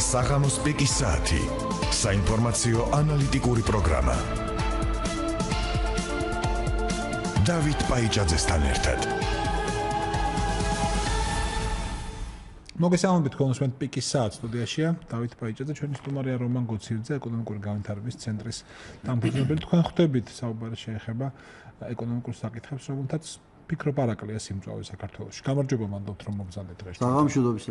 საღამოს პიკის საათი. საინფორმაციო ანალიტიკური პროგრამა. დავით პაიჭაძესთან ერთად. მოგესალმებით კონსუმენტ პიკის საათს სტუდიაშია დავით პაიჭაძე, ჩვენი სტუმარია რომან გოცირძე, ეკონომიკური განვითარების ცენტრის დამფუძნებელი. თქვენ ხვდებით საუბარი შეეხება ეკონომიკურ საკითხებს, რომელთაც ფიქრობ არაკლია სიმწვავე საქართველოში. გამარჯობა მანდობთ რომ მოგზავნეთ დღეს. საღამოშობისა.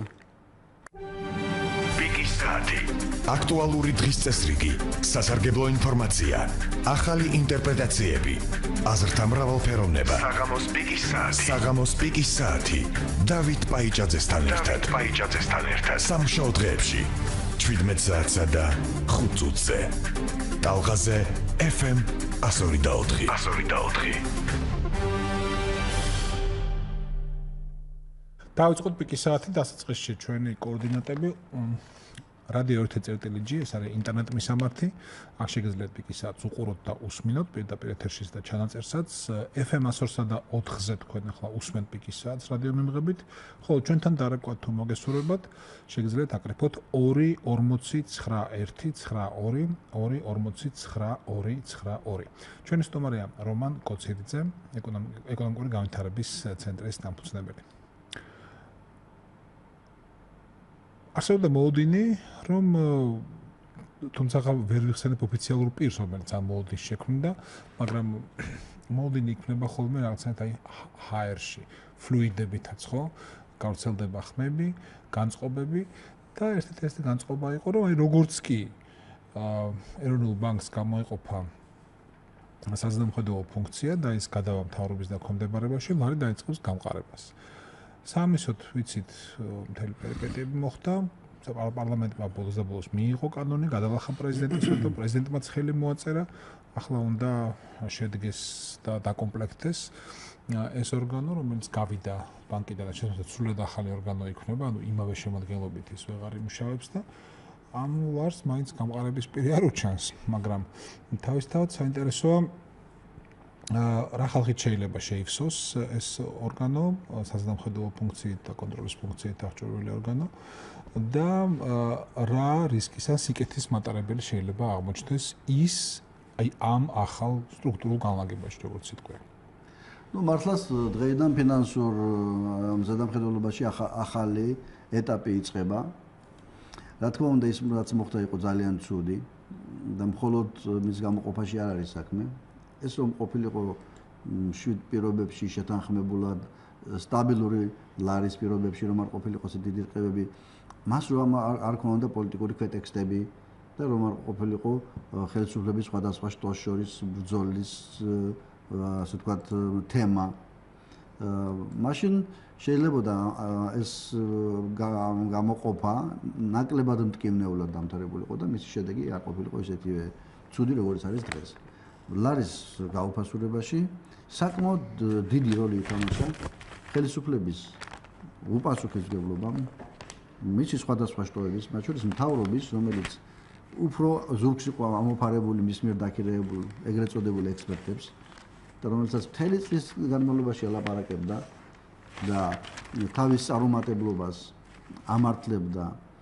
პიკის საათი. აქტუალური დღის წესრიგი, სასარგებლო ინფორმაცია, ახალი ინტერპრეტაციები, აზრთა მრავალფეროვნება. საღამოს პიკის საათი. საღამოს პიკის საათი. დავით პაიჭაძესთან ერთად. სამშაბათ დღეებში 17 საათსა და 5 წუთზე. ტალღაზე FM 102.4. დავიწყოთ პიკის საათი დასაწყისში ჩვენი კოორდინატები რადიო 1.gt, ეს არის ინტერნეტ მისამართი. აქ შეგიძლიათ პიკის საათს უყუროთ და უსმინოთ პირდაპირ ეთერშიც და ჩანაწერსაც. FM 102-სა და 4-ზე თქვენ ახლა უსმენთ პიკის საათს რადიო მიმღებით. ხოლო ჩვენთან დარკვათ თუ მოგესურვებათ, შეგიძლიათ აკრიფოთ 2-40-91-2-40-92-92. ჩვენი სტუმარია რომან გოცირძე, ეკონომიკური განვითარების ცენტრის დამფუძნებელი. არსებობდა მოლოდინი, რომ თუმცა ვერ ვიხსენებ ოფიციალურ პირს, რომელიც ამ მოლოდინს შექმნიდა, მაგრამ მოლოდინი იქნება ხოლმე რაღაცნაირად აი HR-ში, ფლუიდებითაც, ხო? გავრცელდება ხმები, განწყობები და ერთ-ერთი განწყობა იყო, რომ აი როგორც კი ეროვნულ ბანკს გამოიყოფა საზრდამხედველო ფუნქცია და ის გადავა მთავრობის დაქვემდებარებაში, ლარი დაიწყებს გამყარებას. სამისოთ ვიცით მთელი პერიპეტიები მოხდა, პარლამენტმა ბოლოს და ბოლოს მიიღო კანონი, გადალახა პრეზიდენტის, პრეზიდენტმაც ხელი მოაწერა, ახლა უნდა შედგეს და დაკომპლექტდეს ეს ორგანო, რომელიც გავიდა ბანკიდან და შესაძლოა სრულად ახალი ორგანო იქნება, ანუ იმავე შემადგენლობით ის ვეღარ იმუშავებს და ამ ლარს მაინც გამყარების პირი არ უჩანს, მაგრამ თავისთავად საინტერესოა რა ხალხით შეიძლება შეივსოს ეს ორგანო, საზრდამხედველო ფუნქციით და კონტროლის ფუნქციით აღჭურვილი ორგანო და რა რისკის ან სიკეთის მატარებელი შეიძლება აღმოჩნდეს ის აი ამ ახალ სტრუქტურულ განლაგებაში, როგორც იტყვი. ნუ მართლაც დღეიდან ფინანსურ ზედამხედველობაში ახალი ეტაპი იწყება. რა თქმა უნდა, ის რაც მოხდა იყო ძალიან ცუდი და მხოლოდ მის გამოყოფაში არ არის საქმე. ეს რომ ყოფილიყო შვიდ პირობებში შეთანხმებულად სტაბილური ლარის პირობებში რომ არ ყოფილიყო ეს დიდი რყევები, მას რომ არ ქონოდა პოლიტიკური ქვეტექსტები და რომ არ ყოფილიყო ხელისუფლების სხვადასხვა შტოს შორის ბრძოლის ასე ვთქვათ თემა. მაშინ შეიძლებოდა ეს გამოყოფა ნაკლებად მტკივნეულად დამთავრებულიყო და მისი შედეგი არ ყოფილიყო ისეთივე ცუდი როგორც არის დღეს. ლარის გაუფასურებაში საკმაოდ დიდი როლი ითამაშა ხელისუფლების უპასუხისმგებლობამ, მისი სხვადასხვა შტოების, მათ შორის მთავრობის, რომელიც უფრო ზურგს იყო ამოფარებული მის მიერ დაქირავებულ ეგრეთ წოდებულ ექსპერტებს და რომელსაც მთელი წლის განმავლობაში ელაპარაკებდა და თავის წარუმატებლობას ამართლებდა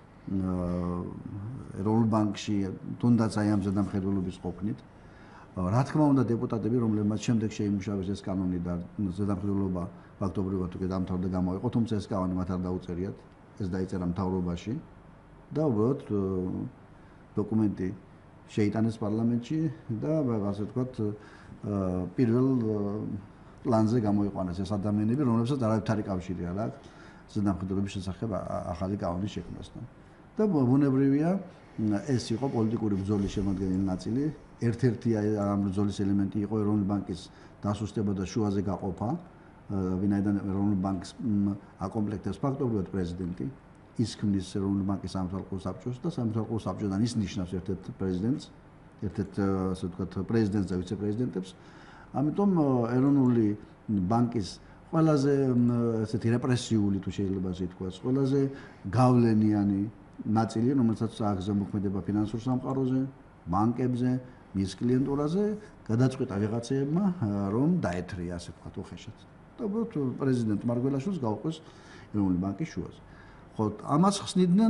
ეროვნულ ბანკში, თუნდაც აი ამ ზედამხედველობის ყოფნით. რა თქმა უნდა დეპუტატები, რომლებმაც შემდეგ შეიმუშავეს ეს კანონი და ზედამხედველობა ფაქტობრივად უკვე დამთავრდა გამოიყო, თუმცა ეს კანონი მათ არ დაუწერიათ, ეს დაიწერა მთავრობაში და უბრალოდ დოკუმენტი შეიტანეს პარლამენტში და ასე ვთქვათ პირველ პლანზე გამოიყვანეს ეს ადამიანები, რომლებსაც არავითარი არ იკავშირი არ აქვს ზედამხედველობის შესახებ ახალი კანონის შექმნასთან. და ბუნებრივია ეს იყო პოლიტიკური ბრძოლის შემადგენელი ნაწილი. ერთ-ერთი ამ ბრძოლის ელემენტი იყო ეროვნული ბანკის დასუსტება და შუაზე გაყოფა, ვინაიდან ეროვნულ ბანკს აკომპლექტებს ფაქტობრივად პრეზიდენტი, ის ქმნის ეროვნული ბანკის სამთავრობო საბჭოს და სამთავრობო საბჭოდან ის ნიშნავს ერთ-ერთ პრეზიდენტს, ერთ-ერთ ასე ვთქვათ პრეზიდენტს და ვიცე-პრეზიდენტებს. ამიტომ ეროვნული ბანკის ყველაზე ესეთი რეპრესიული თუ შეიძლება ასე ითქვას, ყველაზე გავლენიანი ნაწილი, რომელსაც აქვს მოქმედება ფინანსურ სამყაროზე, ბანკებზე, მის კლიენტურაზე, გადაწყვიტა ვიღაცეებმა, რომ დაეთრია ასე ვთქვათ უხეშად. და პრეზიდენტ მარგველაშვილს გაუყოს ეროვნული ბანკის შუაზე. ხო, ამას ხსნიდნენ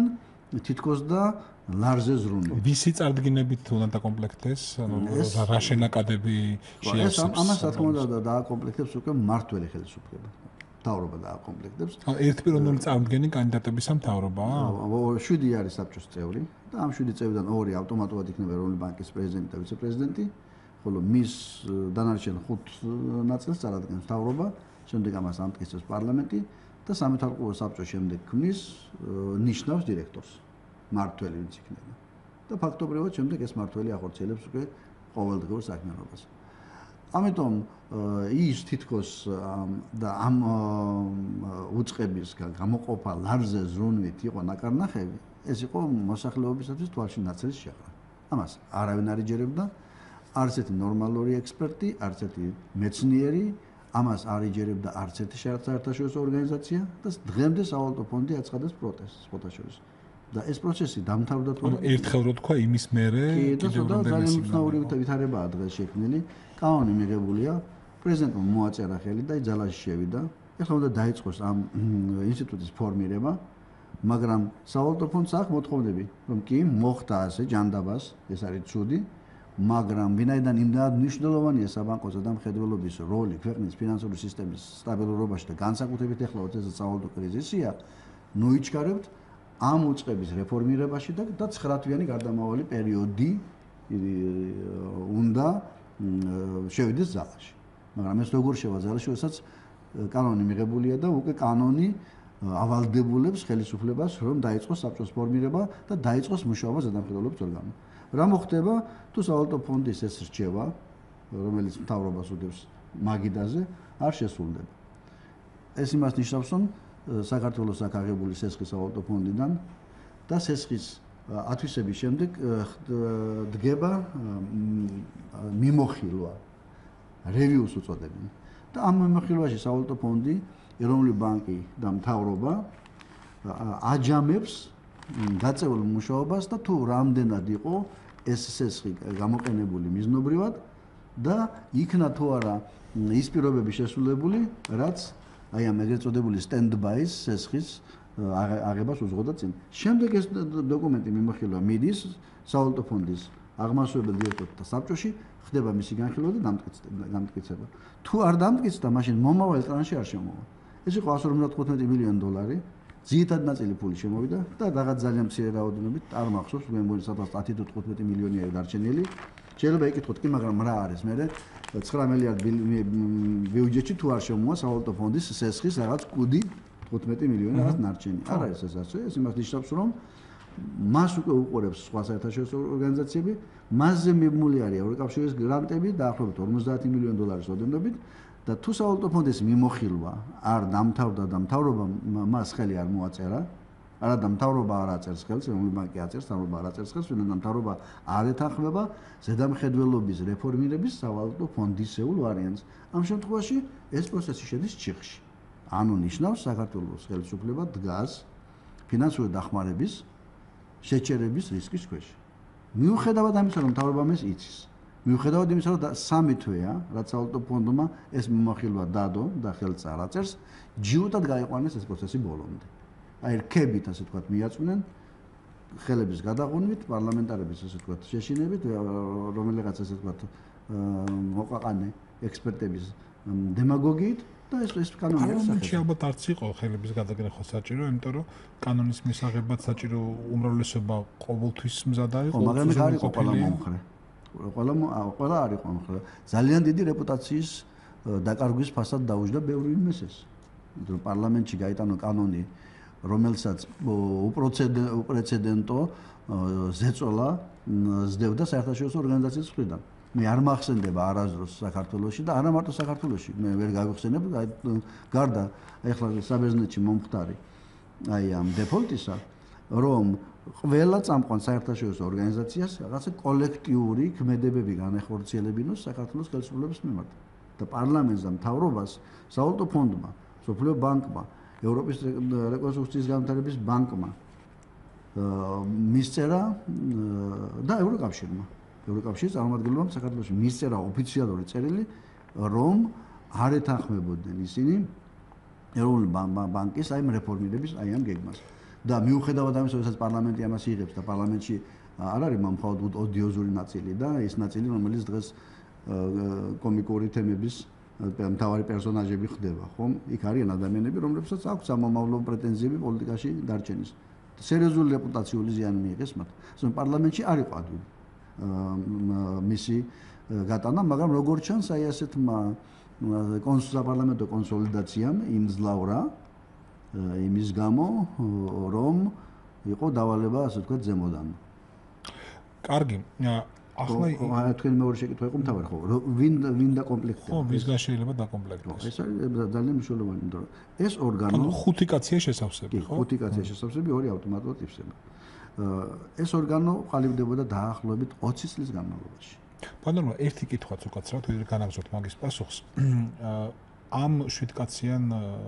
თითქოს და ლარზე ზრუნვით. ვისი წარდგინებით უნდა დაკომპლექტდეს, ანუ რა შენაკადები შეავსებს? ამას რა თქმა უნდა დააკომპლექტებს უკვე მმართველი ხელისუფლება. მთავრობა დააკომპლექტებს. ერთ პიროვნული წარდგენი კანდიდატების სამთავრობაა? 7 არის საბჭოს წევრი და ამ 7 წევრიდან 2 ავტომატურად იქნება ეროვნული ბანკის პრეზიდენტი და ვიცე-პრეზიდენტი, ხოლო მის დანარჩენ 5 ნაწილს წარადგენს მთავრობა, შემდეგ ამას ამტკიცებს პარლამენტი და სამეთვალყურო საბჭო შემდეგ ქმნის ნიშნავს დირექტორს, მმართველი ვინც იქნება. და ფაქტობრივად შემდეგ ეს მმართველი ახორციელებს უკვე ყოველდღიურ საქმიანობას. ამიტომ ის თითქოს და ამ უწყების გამოყოფა ლარზე ზრუნვით იყო ნაკარნახევი, ეს იყო მოსახლეობისათვის თვალში ნაცრის შეღრა. ამას არავინ არ იჯერებდა, არც ერთი ნორმალური ექსპერტი, არც ერთი მეცნიერი, ამას არ იჯერებდა არც ერთი საერთაშორისო ორგანიზაცია და დღემდე სავალუტო ფონდი აცხადებს პროტესტს ფოტოშორის. და ეს პროცესი დამთავრდა თუ არა? ერთხელ რო თქვა იმის მერე კიდევ ძალიან უცნაური ვითარებაა დღეს შექმნილი. კანონი მიღებულია, პრეზიდენტმა მოაწერა ხელი და ძალაში შევიდა. ეხლა უნდა დაიწყოს ამ ინსტიტუტის ფორმირება, მაგრამ სავალუტო ფონდს აქვს მოთხოვნები, რომ კი მოხდა ასე ჯანდაბას, ეს არის ცუდი, მაგრამ ვინაიდან იმდენად მნიშვნელოვანია საბანკო ზედამხედველობის როლი ქვეყნის ფინანსური სისტემის სტაბილურობაში და განსაკუთრებით ეხლა როდესაც სავალუტო კრიზისია, ნუიჩქარებთ ამ უწყების რეფორმირებაში და 9 თვიანი გარდამავალი პერიოდი უნდა შევიდეს ძალაში. მაგრამ ეს როგორ შევა ძალაში, როდესაც კანონი მიღებულია და უკვე კანონი ავალდებულებს ხელისუფლებას, რომ დაიწყოს საბჭოს ფორმირება და დაიწყოს მუშაობა ზედამხედველობის ორგანო. რა მოხდება თუ სავალუტო ფონდის ეს რჩევა, რომელიც მთავრობას უდევს მაგიდაზე, არ შესრულდება. ეს იმას ნიშნავს, რომ საქართველოს აქ აღებული სესხის სავალუტო ფონდიდან და სესხის ათვისების შემდეგ დგება მიმოხილვა, რევიუს უწოდებენ. და ამ მიმოხილვაში სავალუტო ფონდი, ეროვნული ბანკი და მთავრობა აჯამებს გაწეულ მუშაობას და თუ რამდენად იყო ეს სესხი გამოყენებული მიზნობრივად და იქნა თუ არა ის პირობები შესრულებული, რაც აი ამ ეგრეთ წოდებული stand-by სესხის აღებას უძღოდა წინ. შემდეგ ეს დოკუმენტი მიმოხილვა მიდის სავალუტო ფონდის აღმასრულებელ დირექტორთა საბჭოში, ხდება მისი განხილვა და დამტკიცება. თუ არ დამტკიცდა, მაშინ მომავალი ტრანში არ შემოვა. ეს იყო 155 მილიონი დოლარი, ძირითად ნაწილი ფული შემოვიდა და რაღაც ძალიან მცირე რაოდენობით არ მახსოვს, მე მგონი სადღაც 10 თუ 15 მილიონი არის დარჩენილი. შეიძლება იკითხოთ კი, მაგრამ რა არის მერე 9 მილიარდი ბიუჯეტში თუ არ შემოვა სავალუტო ფონდის სესხის რაღაც კუდი 15 მილიონი რაღაც ნარჩენი. არ არის ეს ასე, ეს იმას ნიშნავს, რომ მას უკვე უყურებს სხვა საერთაშორისო ორგანიზაციები, მასზე მიბმული არის ევროკავშირის გრანტები დაახლოებით 50 მილიონი დოლარის ოდენობით და თუ სავალუტო ფონდის მიმოხილვა არ დამთავრდა და მთავრობამ მას ხელი არ მოაწერა, არა და მთავრობა არ აწერს ხელს, ეროვნული ბანკი აწერს, მთავრობა არ აწერს ხელს, ვინაიდან მთავრობა არ ეთანხმება ზედამხედველობის რეფორმირების სავალუტო ფონდისეულ ვარიანტს. ამ შემთხვევაში ეს პროცესი შედის ჩიხში. ანუ ნიშნავს საქართველოს ხელისუფლება დგას ფინანსური დახმარების შეჩერების რისკის ქვეშ. მიუხედავად ამისა, რომ მთავრობამ ეს იცის, მიუხედავად იმისა, რომ 3 თვეა, რაც სავალუტო ფონდმა ეს მიმოხილვა დადო და ხელს არ აწერს, ჯიუტად გაიყვანეს ეს პროცესი ბოლომდე. აი რქებით, ასე ვთქვათ, მიაწვნენ ხელების გადაღუნვით, პარლამენტარების ასე ვთქვათ, შეშინებით, რომელიღაც ასე ვთქვათ, მოყაყანე ექსპერტების დემაგოგიით და ეს კანონი არის საერთოდ ალბათ არც იყო ხელების გადაგრეხვა საჭირო, იმიტომ რომ კანონის მისაღებად საჭირო უმრავლესობა ყოველთვის მზადა იყო. მაგრამ ეს არ იყო ყველა მომხრე. ყველა არ იყო მომხრე. ძალიან დიდი რეპუტაციის დაკარგვის ფასად დაუჯდა ბევრი ინვესტორს. იმიტომ რომ პარლამენტში გაიტანო კანონი, რომელსაც უპრეცედენტო ზეწოლა ზრდევდა საერთაშორისო ორგანიზაციის მხრიდან. მე არ მახსენდება არასდროს საქართველოში და არა მარტო საქართველოში, მე ვერ გავიხსენებ, გარდა ეხლა საბერძნეთში მომხდარი აი ამ დეფოლტისა, რომ ყველა წამყვან საერთაშორისო ორგანიზაციას რაღაცა კოლექტიური ქმედებები განეხორციელებინოს საქართველოს ხელისუფლების მიმართ და პარლამენტს და მთავრობას, სავალუტო ფონდმა, მსოფლიო ბანკმა, ევროპის რეკონსტრუქციის განვითარების ბანკმა მისწერა და ევროკავშირმა. ევროკავშირის წარმომადგენლობამ საქართველოში მისწერა ოფიციალური წერილი, რომ არ ეთანხმებოდნენ ისინი ეროვნული ბანკის აი ამ რეფორმირების აი ამ გეგმას. და მიუხედავად ამისა, ვისაც პარლამენტი ამას იღებს და პარლამენტში არ არის მხოლოდ ოდიოზური ნაწილი და ის ნაწილი, რომელიც დღეს კომიკური თემების მთავარი პერსონაჟები ხდება, ხომ? იქ არიან ადამიანები, რომლებსაც აქვს სამომავლო პრეტენზიები პოლიტიკაში დარჩენის. სერიოზული რეპუტაციული ზიანი მიიღეს მათ. ასე რომ პარლამენტში არ იყო ადვილი მისი გატანა, მაგრამ როგორც ჩანს, აი ასეთმა საპარლამენტო კონსოლიდაციამ იმძლავრა იმის გამო, რომ იყო დავალება, ასე ვთქვათ, ზემოდან. კარგი. ახლა თქვენ მეორე შეკითხვა იყო მთავარი, ხო? ვინ დაკომპლექტია? ხო, ვისგან შეიძლება დაკომპლექტოს. ეს არის ძალიან მნიშვნელოვანი, იმიტომ რომ ეს ორგანო ხუთი კაცია შესავსები, ხო? ხუთი კაცია შესავსები, ორი ავტომატურად იფსება. ეს ორგანო ყალიბდებოდა დაახლოებით 20 წლის განმავლობაში. ბატონო, ერთი კითხვაც უკაცრავთ, ვიდრე განაგზავნოთ მაგის პასუხს. ამ 7 კაციან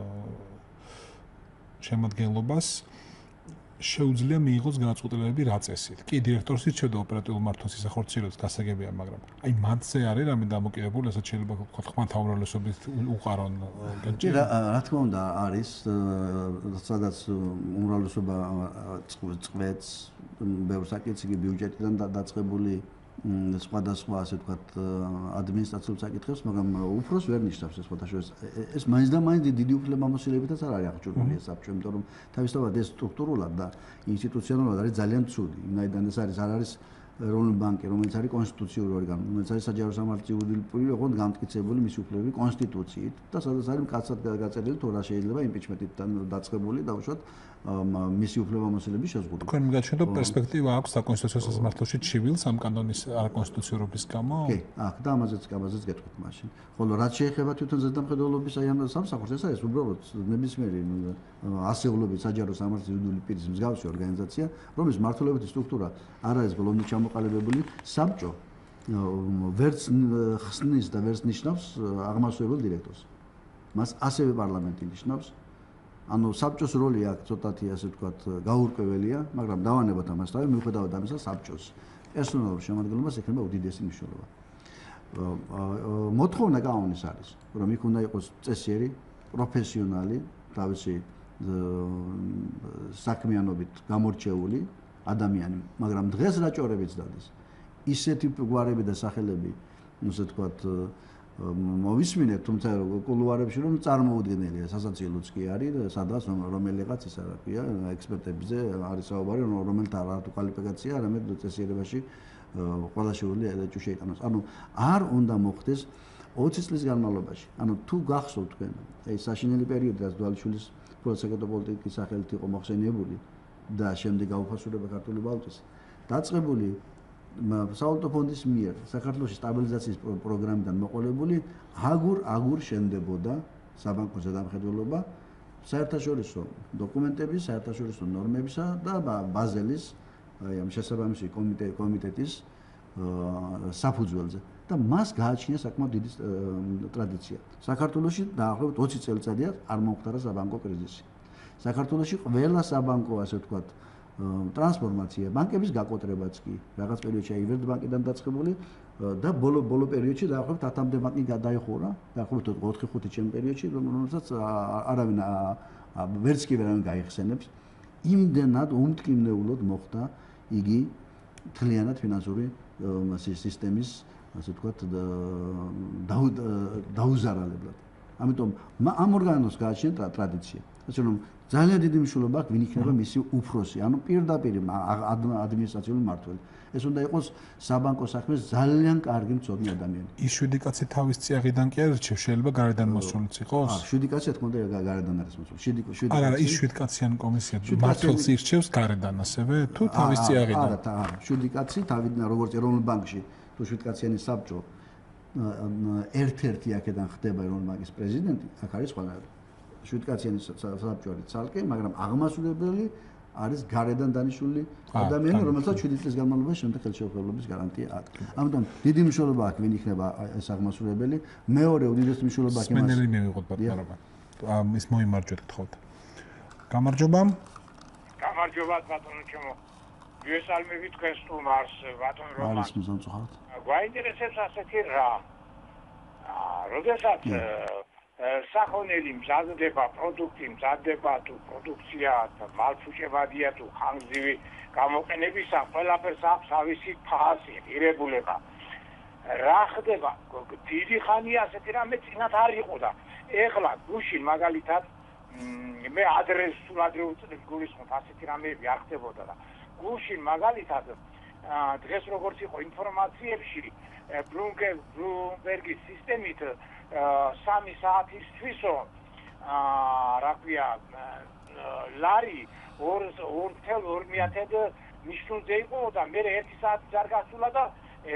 შემადგენლობას შეუძლია მიიღოს განაცხადებები რა წესით. კი, დირექტორს ირჩევდა ოპერატიულ მმართველს ისახორციელოს გასაგებია, მაგრამ აი მათზე არის რამე დამოკიდებული, რასაც შეიძლება ვთქვათ, ხმათა უმრავლესობით უყარონ. კი, რა თქმა უნდა, არის, სადაც უმრავლესობა წვეთს, ბევრ საკითხს იგი ბიუჯეტიდან დაწყებული სხვადასხვა, ასე ვთქვათ, ადმინისტრაციულ საკითხებს, მაგრამ უფროს ვერ ნიშნავს ეს ფოტოშოუს. ეს მაინც და მაინც დიდი უფლებამოსილებითაც არ არის აღჭურვილი ეს საბჭო, იმიტომ რომ თავისთავად ეს სტრუქტურულად და ინსტიტუციონალურად არის ძალიან ცუდი. იმდან ეს არ არის ეროვნული ბანკი, რომელიც არის კონსტიტუციური ორგანო, რომელიც არის საჯარო სამართლიანი პირი, ოღონდ გამტკიცებული მისი უფლებები კონსტიტუციით და სადაც არის მკაცრად გაწერილი, თუ რა შეიძლება იმპიჩმენტიდან დაწყებული და უშუალოდ მისი უფლებამოსილების შეზღუდვა. თქვენ მიგაჩნიათ, რომ პერსპექტივა აქვს საკონსტიტუციო სასამართლოში ჩივილს ამ კანონის არაკონსტიტუციურობის გამო? კი, აქ და ამაზეც გეტყვით მაშინ. ხოლო რაც შეეხება თვითონ ზედამხედველობის აი ამ სამსახურს, ეს არის უბრალოდ ნებისმიერი ასეულობით საჯარო სამართლიანი პირის მსგავსი ორგანიზაცია, რომლის მმართველობითი სტრუქტურა არ არის ბოლომდე ჩამოყალიბებული საბჭო ვერც ხსნის და ვერც ნიშნავს აღმასრულებელ დირექტორს. მას ასევე პარლამენტი ნიშნავს. ანუ საბჭოს როლი აქ ცოტათი ასე ვთქვათ გაურკვეველია, მაგრამ დავანებოთ ამასთან, მიუხედავად ამისა საბჭოს პერსონალურ შემადგენლობას ექნება უდიდესი მნიშვნელობა. მოთხოვნა კანონის არის, რომ იქ უნდა იყოს წესიერი, პროფესიონალი, თავისი საქმიანობით გამორჩეული ადამიანი, მაგრამ დღეს რაჭორებიც დადის. ისეთი გვარები და სახელები, ასე ვთქვათ, მოვისმინეთ, თუმცა კულუარებში რომ წარმოუდგენელია, სასაცილოც კი არის, სადაც რომელიღაც ისა რა ქვია, ექსპერტებზე არის საუბარი, რომელთა რატო კვალიფიკაცია, არამედ წესიერებაში ყველა შეუძლია ეჭვი შეიტანოს. ანუ არ უნდა მოხდეს 20 წლის განმავლობაში. ანუ თუ გახსოვთ თქვენ, ეს საშინელი პერიოდი, რაც დვალიშვილის პროსეკრეტორ პოლიტიკის სახელით იყო მოხსენიებული და შემდეგ გაუფასურება ქართული ვალუტის, დაწყებული სავალუტო ფონდის მიერ საქართველოს სტაბილიზაციის პროგრამიდან მოყოლებული აგურ შენდებოდა საბანკო ზედამხედველობა საერთაშორისო დოკუმენტების, საერთაშორისო ნორმებისა და ბაზელის ამ შესაბამისი კომიტეტის საფუძველზე და მას გააჩნია საკმაოდ დიდი ტრადიცია. საქართველოში დაახლოებით 20 წელიწადია არ მომხდარა საბანკო კრიზისი. საქართველოში ყველა საბანკო, ასე ვთქვათ, ტრანსფორმაცია, ბანკების გაკოტრებაც კი, რაღაც პერიოდში ივერთ ბანკიდან დაწყებული და ბოლო პერიოდში დაახლოებით 10-მდე ბანკი გადაიხურა, დაახლოებით 4-5 ჩემ პერიოდში, რომელსაც არავინ ვერც კი ვერავინ გაიხსენებს. იმდენად უმტკივნეულოდ მოხდა იგი მთლიანად ფინანსური სისტემის, ასე ვთქვათ, დაუზარალებლად. ამიტომ ამ ორგანოს გააჩნია ტრადიცია. ასე რომ ძალიან დიდი მნიშვნელობა აქვს ვინ იქნება მისი უფროსი, ანუ პირდაპირ ადმინისტრაციული მმართველი. ეს უნდა იყოს საბანკო საქმეს ძალიან კარგი მცოდნე ადამიანი. ის 7 კაცი თავის წიაღიდან კი არ რჩევს, შეიძლება გარედან მოსულიც იყოს? 7 კაცი თქმა უნდა გარედან არის მოსული. 7 კაცი. არა, ის 7 კაციან კომისია მმართველს ირჩევს გარედან ასევე თუ თავის წიაღიდან? არა, 7 კაცი თავიდან როგორც ეროვნულ ბანკში თუ 7 კაციანი საბჭო ერთ-ერთი აქედან ხდება ეროვნული ბანკის პრეზიდენტი, აქ არის ყველაფერი. 7 კაციანი საბჭო არის ცალკე, მაგრამ აღმასრულებელი არის გარედან დანიშნული ადამიანი, რომელსაც 7 წლის განმავლობაში შემდეგ ხელშეუხებლობის გარანტია აქვს. ამიტომ დიდი მნიშვნელობა აქვს ვინ იქნება ეს აღმასრულებელი. მეორე უდიდესი მნიშვნელობა აქვს იმას. სმენელი მივიღოთ ბატონობა. ის მოიმარჯვეთ გთხოვთ. გამარჯობა. გამარჯობა ბატონო ჩემო. ვიესალმებით თქვენ სტუმარს ბატონ რომან. არის მოსამწუხაროდ. გვაინტერესებს ასეთი რა. როდესაც სახონელი მზადდება, პროდუქტი მზადდება თუ პროდუქცია და მალფუჭებადია თუ ხანგრძლივი გამოყენებისა, ყველაფერს აქვს თავისი ფასი, ღირებულება. რა ხდება? დიდი ხანია ასეთი რამე წინათ არ იყო და ეხლა გუშინ მაგალითად მე ადრე უწოდებ გულისხმობ ასეთი რამეები არ ხდებოდა და გუშინ მაგალითად დღეს როგორც იყო ინფორმაციებში ბლუმბერგის სისტემით 3 საათისთვისო რა ქვია ლარი 2.2 ნიშნულზე იყო და მე 1 საათი არ გასულა და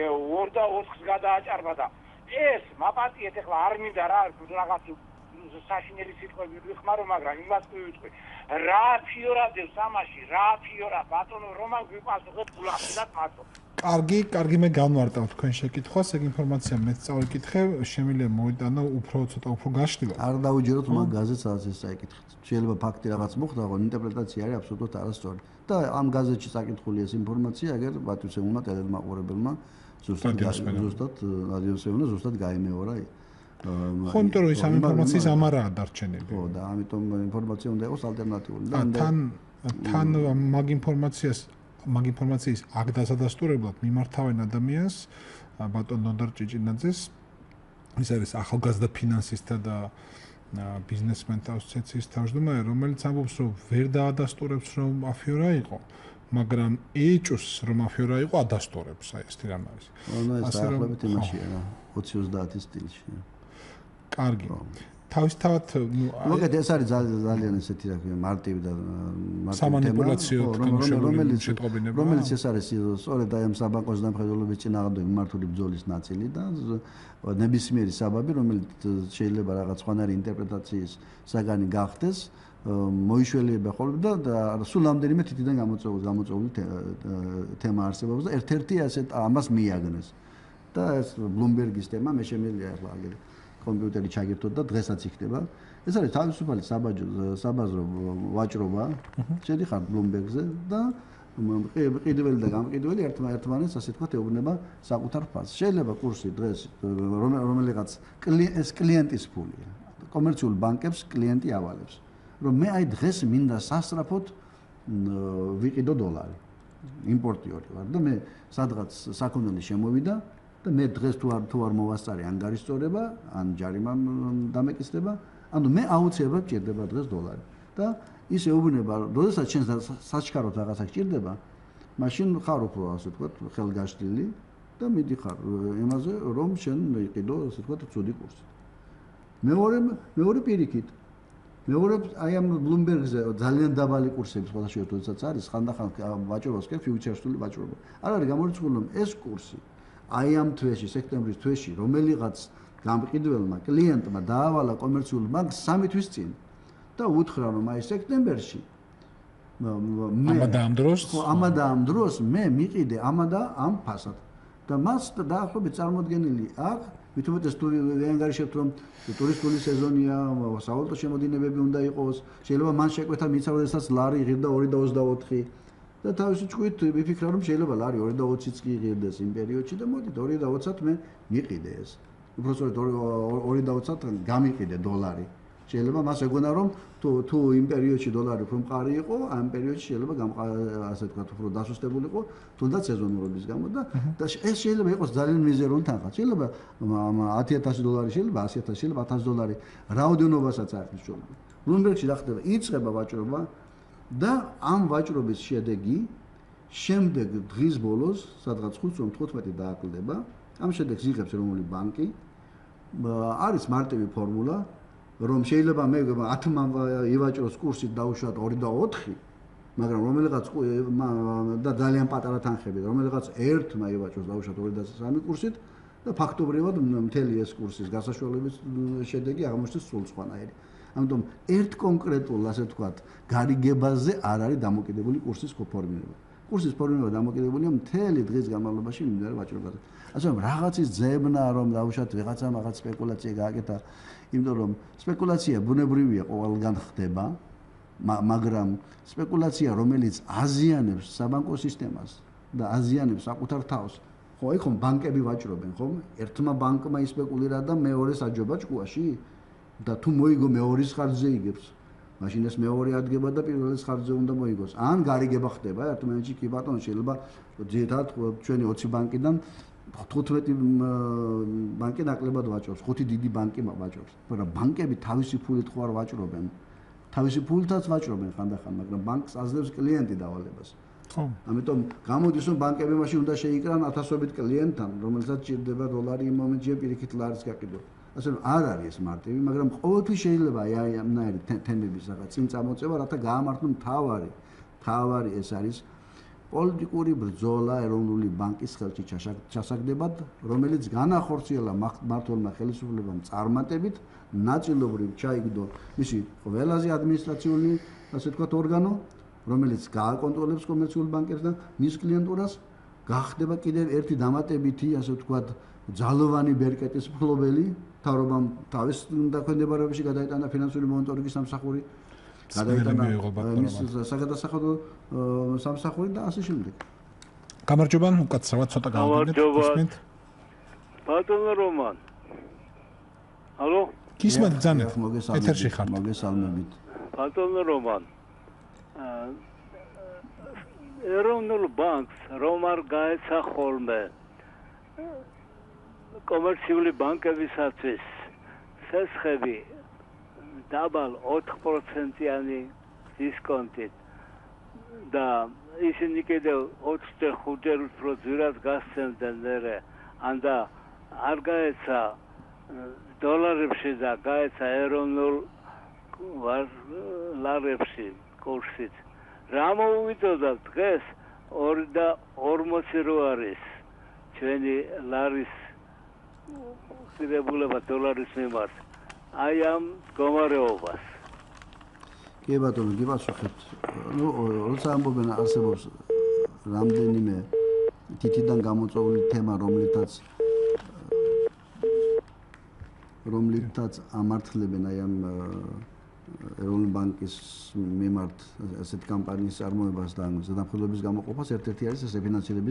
2.4-ს გადააჭარბა და ეს მაპატიეთ ეხლა არ მინდა რა რაღაც საშინელი სიტყვები ვიხმარო, მაგრამ იმას ვიტყვი. რა ფიორადებს ამაში, რა ფიორა ბატონო რომან გვიპასუხებ გულახდილად მათო. კარგი მე განვარტავ თქვენ შეკითხვას, ეგ ინფორმაცია მეც წავიკითხე, შემიძლია მოიტანო ცოტა უფრო გაშლილად. არ დაუჯეროთ მაგ გაზეთს რაც ეს წაიკითხეთ. შეიძლება ფაქტი რაღაც მოხდა, მაგრამ ინტერპრეტაცია არის აბსოლუტურად არასწორი. და ამ გაზეთში წაკითხული ეს ინფორმაცია, აგერ პატრიოტებმა ტელემაყურებელმა ზუსტად რადიოსეუნა ზუსტად გაიმეორა. ხო, იმიტომ რომ ის ამ ინფორმაციის ამარაა დარჩენილი. ხო, და ამიტომ ინფორმაცია უნდა იყოს ალტერნატიული. და თან მაგ ინფორმაციის აქ დასადასტურებლად მიმართავენ ადამიანს ბატონ ნოდარ ჭიჭინაძეს. ის არის ახალგაზრდა ფინანსისტთა და ბიზნესმენთა ასოციაციის თავმჯდომარე, რომელიც ამბობს, რომ ვერ დაადასტურებს, რომ აფიორა იყო, მაგრამ ეჭვს, რომ აფიორა იყო, ადასტურებს, აი ეს რამ არის. ანუ ეს დაახლოებით იმაშია რა, 20-30 სტილში. კარგი. თავისთავად მოგეთ ეს არის ძალიან ესეთი რა ქვია მარტივი და სამანიპულაციო შეტყობინება რომელიც ეს არის სწორედ აი ამ საბანკოს დამხედველობის წინააღმდეგ მიმართული ბრძოლის ნაწილი და ნებისმიერი საბაბი რომელიც შეიძლება რაღაც სხვანაირი ინტერპრეტაციის საგანი გახდეს მოიშველება ხოლმე და სულ რამდენიმე თითიდან გამოწვეული თემა არსებობს და ერთ-ერთი ასეთ ამას მიაგნეს და ეს ბლუმბერგის თემა მე შემიძლია ახლა აგერ კომპიუტერი ჩაგერთოთ და დღესაც იქნება. ეს არის თავისუფალი საბაზრო ვაჭრობა. შედიხარ ბლუმბერგზე და ყიდველი და გამყიდველი ერთმანეთს ასე თქვა ეუბნება საკუთარ ფასს. შეიძლება კურსი დღეს რომელიღაც ეს კლიენტის ფულია. კომერციულ ბანკებს კლიენტი ავალებს. რომ მე აი დღეს მინდა სასწრაფოდ ვიყიდო დოლარი. იმპორტიორი ვარ და მე სადღაც საქონელი შემოვიდა და მე დღეს თუ არ მოვასწარე ანგარიშწორება, ან ჯარიმა დამეკისრება, ანუ მე აუცილებლად ჭირდება დღეს დოლარი. და ის ეუბნება, როდესაც შენ საჩქაროდ რაღაცა ჭირდება, მაშინ ხარ უფრო ასე ვთქვათ, ხელგაშლილი და მიდიხარ იმაზე, რომ შენ იყიდო ასე ვთქვათ, ცუდი კურსით. მეორე პირიქით. მეორე აი ამ ბლუმბერგზე ძალიან დაბალი კურსები სხვადასხვა როდესაც არის, ხანდახან ვაჭრობას კი ფიუჩერსული ვაჭრობა. არ არის გამორიცხული, რომ ეს კურსი აი ამ თვეში, სექტემბრის თვეში, რომელიღაც გამყიდველმა კლიენტმა დაავალა კომერციულ ბანკს 3 თვის წინ და უთხრა, რომ აი სექტემბერში ამადა ამ დროს მე მიყიდე ამადა ამ ფასად და მას დაახლოებით წარმოდგენილი აქვს, მithumet ეს ვეანგარიშებთ, რომ ტურისტული სეზონია, სავალუტო შემოდინებები უნდა იყოს, შეიძლება მან შეკვეთა მიცა, როდესაც ლარი ღირდა 2.24 და თავისი ჭკვით ვიფიქრა, რომ შეიძლება ლარი 2.20-იც კი ღირდეს იმ პერიოდში და მოდით 2.20-ად მე მიყიდე ეს. უბრალოდ 2.20-ად გამიყიდე დოლარი. შეიძლება მას ეგონა, რომ თუ იმ პერიოდში დოლარი უფრო მყარი იყო, ამ პერიოდში შეიძლება ასე ვთქვათ, უფრო დასუსტებულიყო, თუნდაც სეზონურობის გამო და ეს შეიძლება იყოს ძალიან მიზერული თანხა. შეიძლება 10,000 დოლარი, შეიძლება 100,000, შეიძლება 1000 დოლარი, რაოდენობასაც არის შეიძლება. ბლუმბერგში რა ხდება? იწყება ვაჭრობა და ამ ვაჭრობის შედეგი შემდეგ დღის ბოლოს, სადღაც 5-15 დააკლდება, ამ შედეგს იღებს რომელი ბანკი. არის მარტივი ფორმულა, რომ შეიძლება მე 10-მან ივაჭროს კურსით დაუშვათ 2.4, მაგრამ რომელიღაც და ძალიან პატარა თანხები, რომელიღაც ერთმა ივაჭროს დაუშვათ 2.3 კურსით და ფაქტობრივად მთელი ეს კურსის გასაშუალების შედეგი აღმოჩნდეს სულ სხვანაირი. ამიტომ ერთ კონკრეტულ, ასე ვთქვათ, გარიგებაზე არ არის დამოკიდებული კურსის ფორმირება. კურსის ფორმირება დამოკიდებულია მთელი დღის განმავლობაში მიმდინარე ვაჭრობაზე. ასე რომ რაღაცის ძებნა, რომ დაუშვათ ვიღაცამ რაღაც სპეკულაცია გააკეთა, იმიტომ რომ სპეკულაცია ბუნებრივია, ყველგან ხდება, მაგრამ სპეკულაცია, რომელიც აზიანებს საბანკო სისტემას და აზიანებს საკუთარ თავს, ხო, ხომ ბანკები ვაჭრობენ, ხომ? ერთმა ბანკმა ისპეკულირა და მეორეს აჯობა ჭკუაში. და თუ მოიგო მეორის ხარჯზე იგებს. მაშინ ეს მეორე ადგება და პირველის ხარჯზე უნდა მოიგოს. ან გარიგება ხდება ერთმანეთში კი ბატონო შეიძლება ძირითადად ჩვენი 20 ბანკიდან 15 ბანკი ნაკლებად ვაჭრობს, 5 დიდი ბანკი ვაჭრობს. მაგრამ ბანკები თავისი ფულით ხო არ ვაჭრობენ. თავისი ფულითაც ვაჭრობენ ხანდახან, მაგრამ ბანკს აძლევს კლიენტი დავალებას. ხო. ამიტომ გამოდის რომ ბანკები მაშინ უნდა შეიკრან ათასობით კლიენტთან, რომელსაც ჭირდება დოლარი იმ მომენტში პირიქით ლარის გაყიდვა. ასე რომ არ არის ეს მარტივი, მაგრამ ყოველთვის შეიძლება აი ამნაირი თემების რაღაც წინ წამოწევა, რათა გაამართლონ თავარი ეს არის პოლიტიკური ბრძოლა ეროვნული ბანკის ხელში ჩასაგდებად, რომელიც განახორციელა მმართველმა ხელისუფლებამ წარმატებით, ნაწილობრივ ჩაიგდო მისი ყველაზე ადმინისტრაციული, ასე ვთქვათ, ორგანო, რომელიც გააკონტროლებს კომერციულ ბანკებს და მის კლიენტურას გახდება კიდევ ერთი დამატებითი, ასე ვთქვათ, ძალოვანი ბერკეტის მფლობელი, თავრობამ თავის დაქვემდებარებაში გადაიტანა ფინანსური მონიტორინგის სამსახური, გადაიტანა მის საგადასახადო სამსახური და ასე შემდეგ. გამარჯობა, უკაცრავად ცოტა გავიგეთ. ბატონო რომან. ალო? გისმენთ ძანეთ. ეთერში ხართ. მოგესალმებით. ბატონო რომან. ეროვნულ ბანკს რომ არ გაეცა ხოლმე კომერციული ბანკებისათვის სესხები დაბალ 4%-იანი დისკონტით და ისინი კიდევ 25-ჯერ უფრო ძვირად გასცემდნენ მერე ანდა არ გაეცა დოლარებში და გაეცა ეროვნულ ლარებში კურსით რა მოუვიდოდა დღეს 2.40 არის ჩვენი ლარის ხდებულება დოლარის მიმართ აი ამ მდგომარეობას. კი ბატონო, გიპასუხეთ. როცა ამბობენ არსებობს რამდენიმე თითიდან გამოწვეული თემა, რომლითაც ამართლებენ აი ამ ეროვნული ბანკის მიმართ ასეთ კამპანიის წარმოებას და ზედამხედველობის გამოყოფას, ერთ-ერთი არის ეს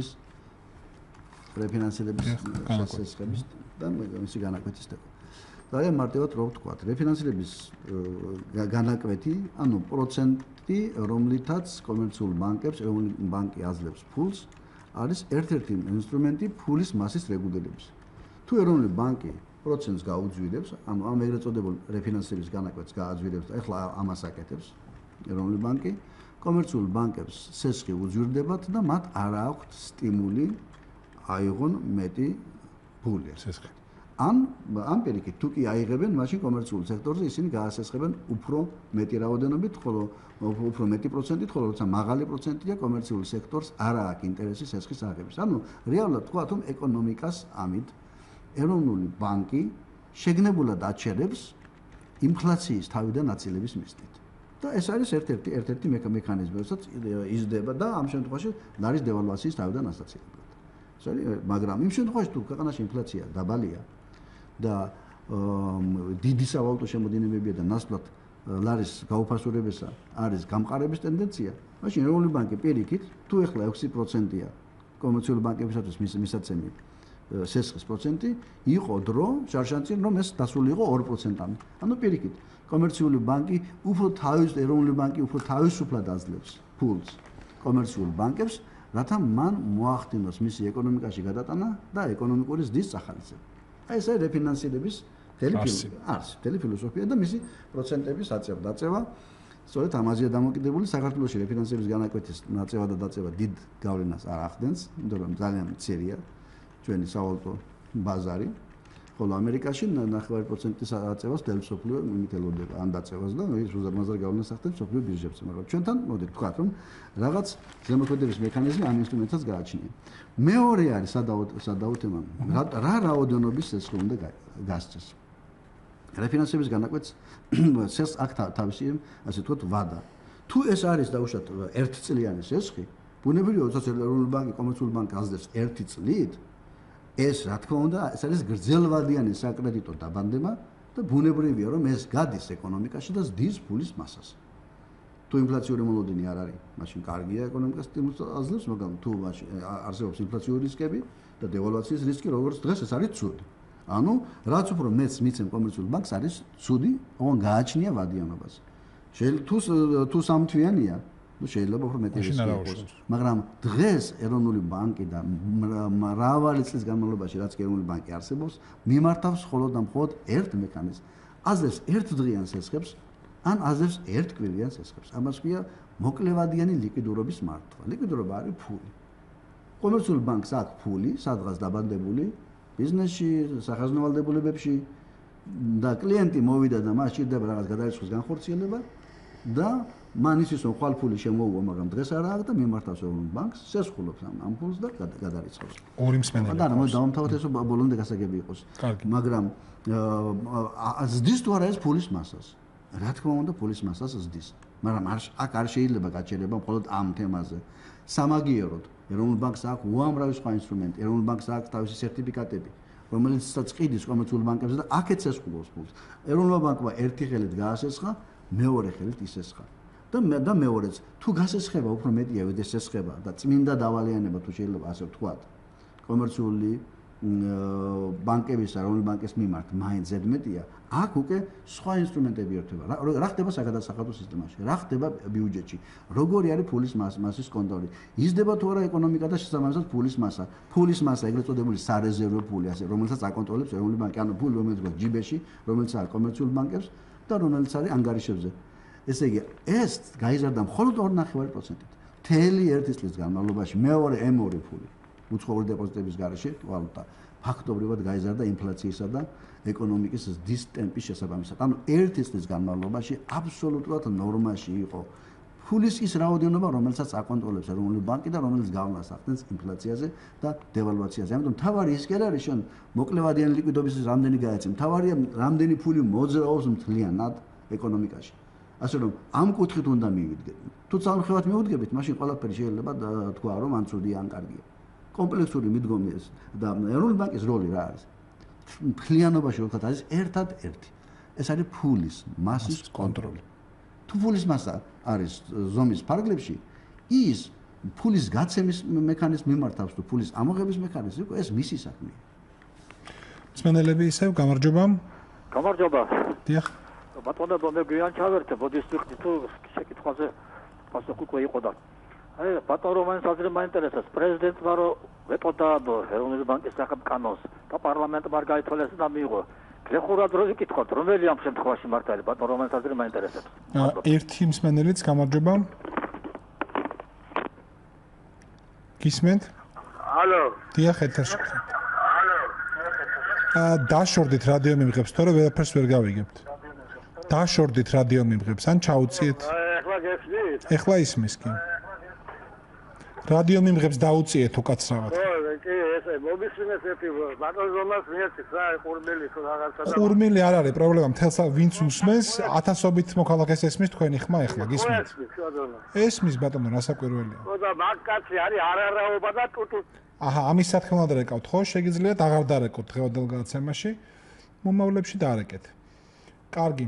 რეფინანსირების შესაძლებლობის და მისი განაკვეთის თემა. და აი მარტივად რო ვთქვა, რეფინანსირების განაკვეთი, ანუ პროცენტი, რომლითაც კომერციულ ბანკებს ეროვნული ბანკი აძლევს ფულს, არის ერთ-ერთი ინსტრუმენტი ფულის მასის რეგულირების. თუ ეროვნული ბანკი პროცენტს გაუძვირებს, ანუ ამ ეგრეთ წოდებულ რეფინანსირების განაკვეთს გააძვირებს და ეხლა ამას აკეთებს ეროვნული ბანკი, კომერციულ ბანკებს სესხი უძვირდებათ და მათ არ აქვთ სტიმული აიღონ მეტი ფული. სესხი. ამ პირიქით თუ კი აიღებენ, მაშინ კომერციულ სექტორზე ისინი გაასესხებენ უფრო მეტი რაოდენობით, ხოლო უფრო მეტი პროცენტით, ხოლო როცა მაღალი პროცენტია კომერციულ სექტორს არ აქვს ინტერესი სესხის აღების. ანუ რეალურად თქვა, რომ ეკონომიკას ამით ეროვნული ბანკი შეგნებულად აჩერებს ინფლაციის თავიდან აწილების მიზნით. და ეს არის ერთ-ერთი მექანიზმი, რასაც იზრდება და ამ შემთხვევაში ლარის დევალვაციის თავიდან ასაცილებლად. მაგრამ იმ შემთხვევაში თუ ქვეყანაში ინფლაცია დაბალია და დიდი სავალუტო შემოდინებებია და ნაცვლად ლარის გაუფასურებისა არის გამყარების ტენდენცია, მაშინ ეროვნული ბანკი პირიქით, თუ ეხლა 6%-ია კომერციული ბანკებისათვის მისაცემი სესხის პროცენტი, იყო დრო შარშანწინ, რომ ეს დასული იყო 2%-ამდე. ანუ პირიქით, კომერციული ბანკი ეროვნული ბანკი უფრო თავისუფლად აძლევს ფულს კომერციულ ბანკებს, რათა მან მოახდინოს მისი ეკონომიკაში გადატანა და ეკონომიკური ზრდის სახალისება. აი ეს არის რეფინანსირების მთელი ფილოსოფია და მისი პროცენტების აწევა. სწორედ ამაზეა დამოკიდებული საქართველოში რეფინანსირების განაკვეთის ნაწევა და დაწევა დიდ გავლენას არ ახდენს, იმიტომ რომ ძალიან მცირეა ჩვენი სავალუტო ბაზარი, ხოლო ამერიკაში 9% აწევას მთელი მსოფლიო იმით ელოდება ამ დაწევას და ის უზარმაზარ გავლენას ახდენს მსოფლიო ბირჟებზე, მაგრამ ჩვენთან მოდით ვთქვათ, რომ რაღაც ზემოქმედების მექანიზმი ამ ინსტრუმენტსაც გააჩნია. მეორე არის სადავო თემა, რა რაოდენობის სესხი უნდა გასცეს. რეფინანსირების განაკვეთს სესხს აქ თავისი, ასე ვთქვათ, ვადა. თუ ეს არის დაუშვათ 1 წლიანი სესხი, ბუნებრივია, როდესაც ეროვნული ბანკი კომერციული ბანკს აძლევს 1 წლით, ეს რა თქმა უნდა, ეს არის გრძელვადიანი საკრედიტო დაბანდება და ბუნებრივია, რომ ეს გადის ეკონომიკაში და ზრდის ფულის მასას. თუ ინფლაციური მოლოდინი არ არის, მაშინ კარგია ეკონომიკას სტიმულს აძლევს, მაგრამ თუ არსებობს ინფლაციური რისკები და დევალვაციის რისკი, როგორც დღეს ეს არის ცუდი. ანუ რაც უფრო მეც მიცემ კომერციულ ბანკს არის ცუდი, ოღონ გააჩნია ვადიანობას. თუ სამთვიანია, შეიძლება უფრო მეტი რისკი იყოს. მაგრამ დღეს ეროვნული ბანკი და მრავალი წლის განმავლობაში რაც ეროვნული ბანკი არსებობს, მიმართავს მხოლოდ და მხოლოდ ერთ მექანიზმს. აზრებს ერთდღიან სესხებს, ან აზრებს ერთკვირიან სესხებს. ამას ქვია მოკლევადიანი ლიკვიდურობის მართვა. ლიკვიდურობა არის ფული. კომერციულ ბანკს აქვს ფული, სადღაც დაბანდებული ბიზნესში, სახაზინო ვალდებულებებში და კლიენტი მოვიდა და მას სჭირდება რაღაც გადარიცხვის განხორციელება და მან იცის რომ ხვალ ფული შემოუვა, მაგრამ დღეს არა აქვს და მიმართავს ეროვნულ ბანკს, სესხულობს ამ ფულს და გადარიცხავს. ორი მსმენელი. და რა დავამთავროთ ეს ბოლომდე გასაგები იყოს. მაგრამ ზდის თუ არა ეს ფულის მასას. რა თქმა უნდა ფულის მასას ზდის. მაგრამ აქ არ შეიძლება გაჩერება მხოლოდ ამ თემაზე. სამაგიეროდ ეროვნულ ბანკს აქვს უამრავი სხვა ინსტრუმენტი, ეროვნულ ბანკს აქვს თავისი სერტიფიკატები, რომელიცაც ყიდის კომერციულ ბანკებზე და აქეთ ესხულობს ფულს. ეროვნულმა ბანკმა ერთი ხელით გაასესხა, მეორე ხელით ისესხა. და მეორეც, თუ გასესხება უფრო მეტია ვიდრე სესხება და წმინდა დავალიანება თუ შეიძლება ასე ვთქვათ, კომერციული ბანკების და ეროვნული ბანკის მიმართ მაინც ზედმეტია, აქ უკვე სხვა ინსტრუმენტები ერთვება. რა ხდება საგადასახადო სისტემაში? რა ხდება ბიუჯეტში? როგორი არის ფულის მასის კონტროლი? იზრდება თუ არა ეკონომიკა და შესაბამისად ფულის მასა. ფულის მასა ეგრეთ წოდებული სარეზერვო ფული, ასე რომელსაც აკონტროლებს ეროვნული ბანკი, ანუ ფული რომელიც გვაქვს ჯიბეში, რომელიც არის კომერციულ ბანკებს და რომელიც არის ანგარიშებზე. ესე იგი, ეს გაიზარდა მხოლოდ 2.5%-ით. მთელი ერთი წლის განმავლობაში მეორე M2 ფული უცხოური დეპოზიტების გარეშე ვალუტა ფაქტობრივად გაიზარდა ინფლაციისა და ეკონომიკის ზრდის ტემპის შესაბამისად. ანუ ერთი წლის განმავლობაში აბსოლუტურად ნორმაში იყო ფულის ის რაოდენობა, რომელსაც აკონტროლებს ეროვნული ბანკი და რომელიც გავლენას ახდენს ინფლაციაზე და დევალვაციაზე. ამიტომ თავარი ის კი არ არის, შენ მოკლევადიანი ლიკვიდობის რამდენი გაეცემ, თავარია რამდენი ფული მოძრაობს მთლიანად ეკონომიკაში. ასე რომ ამ კუთხით უნდა მივიდგეთ. თუ სამხედროდ მივუდგებით, მაშინ ყველაფერი შეიძლება თქვა, რომ ან ცუდია, ან კარგია. კომპლექსური მიდგომი ეს და ეროვნული ბანკის როლი რა არის? მთლიანობაში ვთქვათ, არის ერთად-ერთი. ეს არის ფულის მასის კონტროლი. თუ ფულის მასა არის ზომის ფარგლებში, ის ფულის გაცემის მექანიზმი მიმართავს თუ ფულის ამოღების მექანიზმი, ეს მისი საქმეა. მსმენელები ისევ გამარჯობა. გამარჯობა. დიახ. ბატონებო, მე გვიან ჩავერთე, ბოდის ვიხდი თუ შეკითხვაზე პასუხი უკვე იყო და აი ბატონ რომანის აზრი მაინტერესებს. პრეზიდენტმა რო ვეტო დაადო ეროვნული ბანკის საკითხ კანონს და პარლამენტმა არ გაითვალეს და მიიღო. გლეხურად რო ვიკითხოთ, რომელი ამ შემთხვევაში მართალი ბატონ რომანის აზრი მაინტერესებს. ერთი მსმენელიც გამარჯობა. გისმენთ? ალო. დიახ, ეთერში. დაშორდით რადიო მიმღებს, თორე ვერაფერს ვერ გავიგებთ. დაშორდით რადიო მიმღებს, ან ჩაუწიეთ. ეხლა გესმით? ეხლა ისმის კი. რადიო მიმღებს დაუწიეთ უკაცრავად. ო, კი, ესე მომისმინეს ერთი ბატონ ზომას მიეცით რა, ყურმელი თუ რაღაცა და ყურმელი არ არის პრობლემა, მთელსა ვინც უსმენს, ათასობით მოქალაქეს ესმის თქვენი ხმა ეხლა გისმენთ. ესმის ბატონო, რასაკვირველია. ო და მაგკაცი არის არარაობა და ტუტუ. აჰა, ამის საქმელად რეკავთ, ხო? შეგიძლიათ აღარ დარეკოთ დღევანდელ გადაცემაში. მომავლებში დაარეკეთ. კარგი.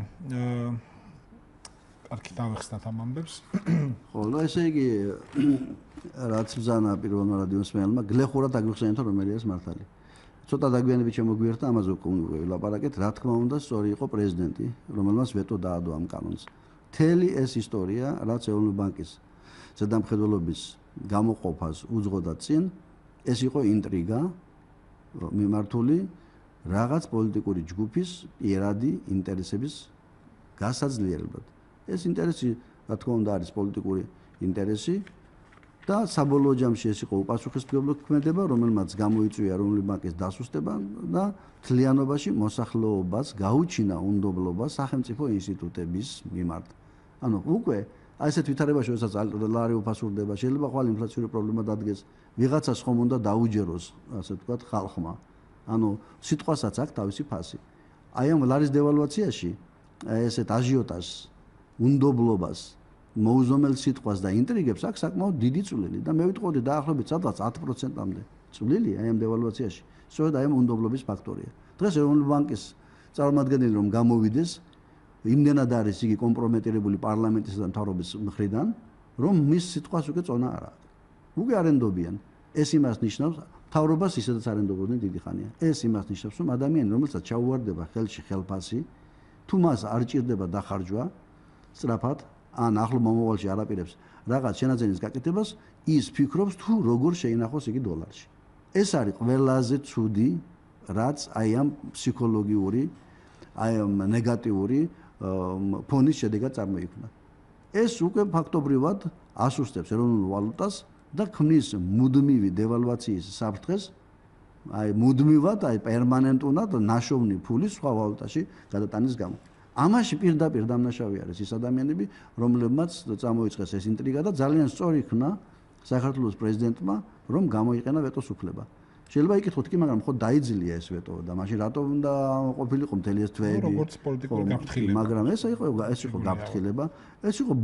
კარგი, დავეხსნათ ამ ამბებს. ხო, ну ესე იგი რაც ბზანა პირველმა რადიო მსმენელმა გლეხურად აგვიხსენეთ რომ რომელია ეს მართალი. ცოტა დაგვიანებით შემოგვიერთდა ამაზე უკვე ვილაპარაკეთ, რა თქმა უნდა, სწორი იყო პრეზიდენტი, რომელმაც ვეტო დაადო ამ კანონს. მთელი ეს ისტორია, რაც ეროვნული ბანკის ზედამხედველობის გამოყოფას უძღოდა წინ, ეს იყო ინტრიგა მიმართული რაღაც პოლიტიკური ჯგუფის პირადი ინტერესების გასაძლიერებლად. ეს ინტერესი, რა თქმა უნდა, არის პოლიტიკური ინტერესი და საბოლოო ჯამში ეს იყო უპასუხისმგებლო ქმედება, რომელმაც გამოიწვია ეროვნული ბანკის დასუსტება და მთლიანობაში მოსახლეობას გაუჩინა უნდობლობა სახელმწიფო ინსტიტუტების მიმართ. ანუ უკვე აი ესეთ ვითარებაში, როდესაც ლარი უფასურდება, შეიძლება ხვალ ინფლაციური პრობლემა დადგეს, ვიღაცას ხომ უნდა დაუჯეროს, ასე ვთქვათ, ხალხმა. ანუ სიტყვასაც აქვს თავისი ფასი. აი ამ ლარის დევალვაციაში ესეთ აჟიოტაჟს, უნდობლობას, მოუზომელ სიტყვას და ინტრიგებს აქვს საკმაოდ დიდი წვლილი და მე ვიტყოდი დაახლოებით სადღაც 10%-მდე წვლილი აი ამ დევალვაციაში. სწორედ აი ამ უნდობლობის ფაქტორია. დღეს ეროვნული ბანკის წარმომადგენელი რომ გამოვიდეს, იმდენად არის იგი კომპრომეტირებული პარლამენტისა და მთავრობის მხრიდან, რომ მის სიტყვას უკვე წონა არ აქვს. უკვე არ ენდობიან. ეს იმას ნიშნავს, თავრობას ისედაც არ ენდობოდნენ დიდი ხანია. ეს იმას ნიშნავს, რომ ადამიანი, რომელსაც ჩაუვარდება ხელში ხელფასი, თუ მას არ ჭირდება დახარჯვა სწრაფად, ან ახლო მომავალში არ აპირებს რაღაც შენაძენის გაკეთებას, ის ფიქრობს თუ როგორ შეინახოს იგი დოლარში. ეს არის ყველაზე ცუდი, რაც აი ამ ფსიქოლოგიური, აი ამ ნეგატიური ფონის შედეგად წარმოიქმნა. ეს უკვე ფაქტობრივად ასუსტებს ეროვნულ ვალუტას და ქმნის მუდმივი დევალვაციის საფრთხეს, აი მუდმივად, აი პერმანენტულად ნაშოვნი ფული სხვა ვალუტაში გადატანის გამო. ამაში პირდაპირ დამნაშავე არის ის ადამიანები, რომლებმაც წამოიწყეს ეს ინტრიგა და ძალიან სწორი იქნა საქართველოს პრეზიდენტმა, რომ გამოიყენა ვეტოს უფლება. შეიძლება იკითხოთ კი, მაგრამ ხო დაიძილია ეს ვეტო და მაშინ რატომ უნდა ყოფილიყო მთელი ეს თვეები? როგორც პოლიტიკური გაფრთხილება. მაგრამ ეს იყო გაფრთხილება, ეს იყო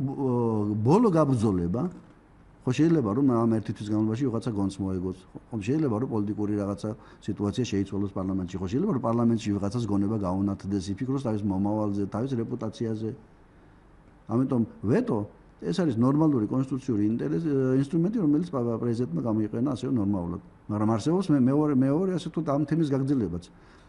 ბოლო გაბრძოლება. ხო შეიძლება რომ ამ ერთი თვის განმავლობაში ვიღაცა გონს მოეგოს. ხო შეიძლება რომ პოლიტიკური რაღაცა სიტუაცია შეიცვალოს პარლამენტში. ხო შეიძლება რომ პარლამენტში ვიღაცას გონება გაუნათდეს, იფიქროს თავის მომავალზე, თავის რეპუტაციაზე. ამიტომ ვეტო ეს არის ნორმალური კონსტიტუციური ინსტრუმენტი, რომელიც პრეზიდენტმა გამოიყენა ასევე ნორმალურად. მაგრამ არსებობს მეორე ასე თუ ამ თემის გაგრძელებაც.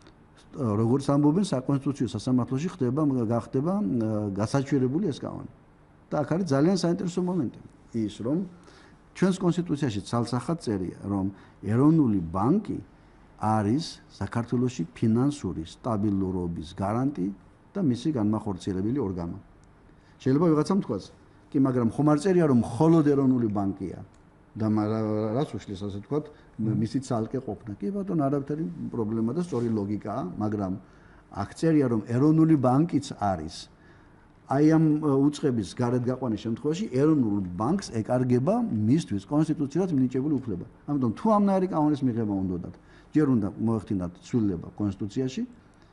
როგორც ამბობენ, საკონსტიტუციო სასამართლოში გახდება გასაჩვენებელი ეს კანონი. და აქ არის ძალიან საინტერესო მომენტი. ის რომ ჩვენს კონსტიტუციაში ცალსახად წერია, რომ ეროვნული ბანკი არის საქართველოში ფინანსური სტაბილურობის გარანტი და მისი განმახორციელებელი ორგანო. შეიძლება ვიღაცამ თქვას, კი, მაგრამ ხომ არ წერია, რომ მხოლოდ ეროვნული ბანკია და რაც უშლის ასე თქვათ, მისი ცალკე ყოფნა. კი ბატონო, არაფერი პრობლემა და სწორი ლოგიკაა, მაგრამ აქ წერია, რომ ეროვნული ბანკიც არის. აი ამ უწყების გარეთ გაყვანის შემთხვევაში ეროვნულ ბანკს ეკარგება მისთვის კონსტიტუციურად მინიჭებული უფლება. ამიტომ თუ ამნაირი კანონის მიღება უნდათ, ჯერ უნდა მოეხდინათ ცვლილება კონსტიტუციაში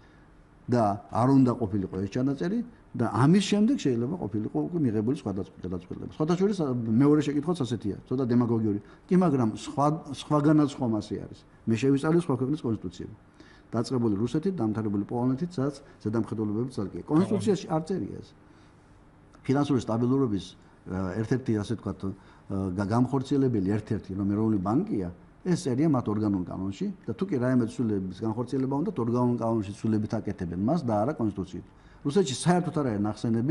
და არ უნდა ყოფილიყო ეს ჩანაწერი და ამის შემდეგ შეიძლება ყოფილიყო უკვე მიღებული სხვა დაწყვეტილება. სხვადასხვა მეორე შეკითხვაც ასეთია, ცოტა დემაგოგიური. კი, მაგრამ სხვა განაცხომა ასე არის. მე შევისწავლე სხვა ქვეყნის კონსტიტუციები. დაწყებული რუსეთით, დამთავრებული პოლონეთით, სადაც ზედამხედველობები ცალკეა. კონსტიტუციაში არ წერია ეს. ფინანსური სტაბილურობის ერთ-ერთი ასე ვთქვათ გამხორციელებელი ერთ-ერთი რომ ეროვნული ბანკია, ეს წერია მათ ორგანულ კანონში და თუ კი რაიმე ცვლილების განხორციელება უნდა ორგანულ კანონში ცვლილებით აკეთებენ მას და არა კონსტიტუციით. რუსეთში საერთოდ არ არის ნახსენები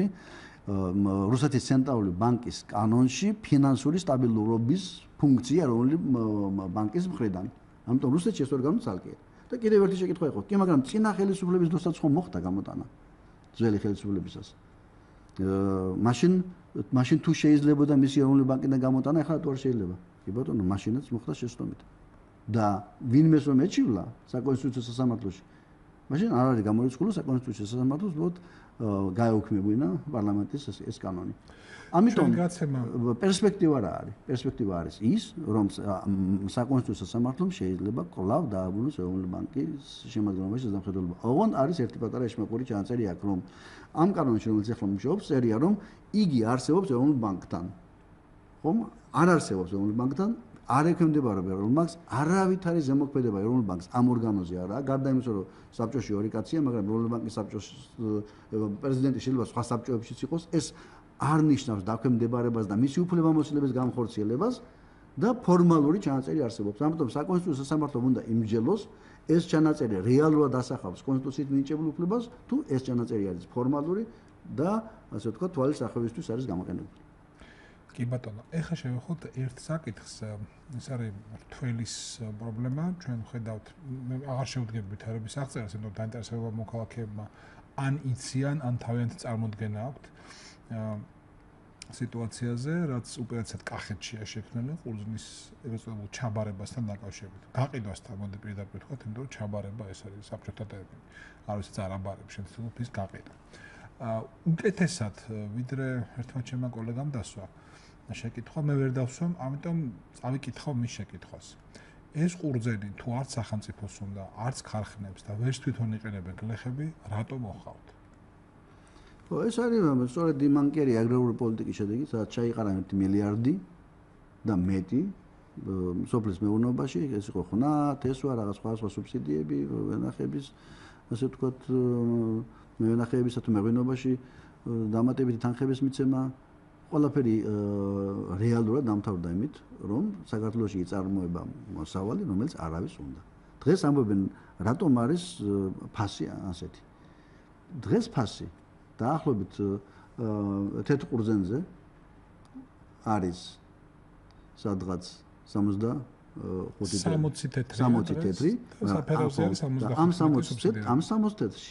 რუსეთის ცენტრალური ბანკის კანონში ფინანსური სტაბილურობის ფუნქცია ეროვნული ბანკის მხრიდან. ამიტომ რუსეთში ეს ორგანო ცალკეა. და კიდევ ერთი შეკითხვა იყო, კი, მაგრამ წინა ხელისუფლების დროსაც ხომ მოხდა გამოტანა ძველი ხელისუფლებისას. მაშინ თუ შეიძლებოდა მისი ეროვნული ბანკიდან გამოტანა, ახლა თუ არ შეიძლება. კი ბატონო, მაშინაც მოხდა შეცდომით. და ვინმეს რომ ეჩივლა საკონსტიტუციო სასამართლოში, მაშინ არ არის გამორიცხული საკონსტიტუციო სასამართლოს ბოლოდ გაეუქმებინა პარლამენტის ეს კანონი. ამიტომ პერსპექტივა რა არის? პერსპექტივა არის ის, რომ საკონსტიტუციო სასამართლომ შეიძლება კვლავ დააბრუნოს ეროვნული ბანკის შემადგენლობაში ზედამხედველობა. ოღონდ არის ერთი პატარა ეშმაკური ჩანაწერი აქ, რომ ამ კანონში, რომელიც ახლა მუშაობს, წერია, რომ იგი არსებობს ეროვნულ ბანკთან. ხომ? არ არსებობს ეროვნულ ბანკთან, არ ექვემდებარება ეროვნულ ბანკს, არავითარი ზემოქმედება ეროვნულ ბანკს ამ ორგანოზე არაა, გარდა იმისა, რომ საბჭოში ორი კაცია, მაგრამ ეროვნული ბანკის საბჭოს პრეზიდენტი შეიძლება სხვა საბჭოებშიც იყოს, ეს არ ნიშნავს დაქვემდებარებას და მისი უფლებამოსილების განხორციელებას და ფორმალური ჩანაწერი არსებობს. ამიტომ საკონსტიტუციო სასამართლომ უნდა იმსჯელოს, ეს ჩანაწერი რეალურად ასახავს კონსტიტუციით მინიჭებულ უფლებას, თუ ეს ჩანაწერი არის ფორმალური და ასე ვთქვათ, თვალის ახევისთვის არის გამოყენებული. კი ბატონო, ეხლა შევეხოთ ერთ საკითხს, ეს არის რთველის პრობლემა, ჩვენ ხედავთ, მე აღარ შევდგებით არების აღწერას, იმიტომ რომ დაინტერესება მოქალაქეებმა ან იციან, ან თავიანთი წარმოდგენა აქვთ სიტუაციაზე, რაც უპირატესად კახეთშია შექმნილი ყურძნის ეგრეთწოდებულ ჩაბარებასთან დაკავშირებით. გაყიდვასთან მოდი პირდაპირ ვთქვათ, იმიტომ რომ ჩაბარება ეს არის საბჭოთა ტერმინი. არ ვიცი, წარაბარებს შემთხვევით ის გაყიდვა. უკეთესად ვიდრე ერთმა ჩემმა კოლეგამ დასვა შეკითხვა, მე ვერ დავსვამ, ამიტომ წავიკითხავ მის შეკითხვას. ეს ყურძენი თუ არც სახელმწიფოს უნდა, არც ქარხნებს და ვერც თვითონ იყენებენ გლეხები, რატომ მოხავთ? ხო, ეს არის სწორედ იმანკერი აგრარული პოლიტიკის შედეგი, სადაც ჩაიყარა 1 მილიარდი და მეტი სოფლის მეურნეობაში, ეს იყო ხნა, თესვა, რაღაც სხვა სუბსიდიები, ვენახების, ასე ვთქვათ, მევენახეებისა თუ მეღვინეობაში დამატებითი თანხების მიცემა, ყველაფერი რეალურად დამთავრდა იმით, რომ საქართველოში იწარმოება მოსავალი, რომელიც არავის უნდა. დღეს ამბობენ, რატომ არის ფასი ასეთი. დღეს ფასი დაახლოებით თეთრ ყურძენზე არის სადღაც 60 თეთრი. ამ 60 თეთრში